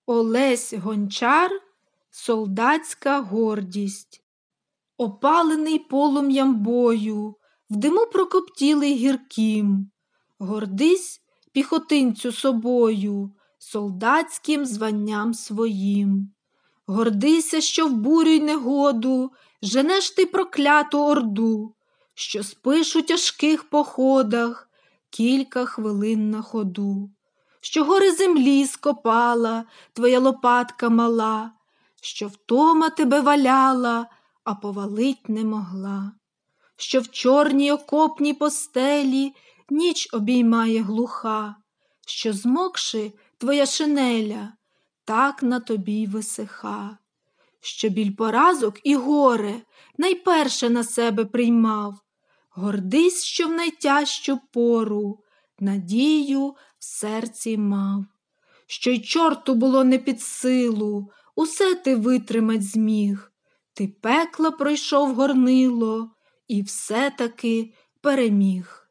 Олесь Гончар «Солдатська гордість». Опалений полум'ям бою, в диму прокоптілий гірким, гордись, піхотинцю, собою, солдатським званням своїм. Гордися, що в бурю й негоду женеш ти прокляту орду, що спиш у тяжких походах кілька хвилин на ходу, що гори землі скопала твоя лопатка мала, що втома тебе валяла, а повалить не могла, що в чорній окопній постелі ніч обіймає глуха, що, змокши, твоя шинеля так на тобі й висиха, що біль поразок і горе найперше на себе приймав, гордись, що в найтяжчу пору надію в серці мав, що й чорту було не під силу, усе ти витримать зміг, ти пекла пройшов горнило і все-таки переміг.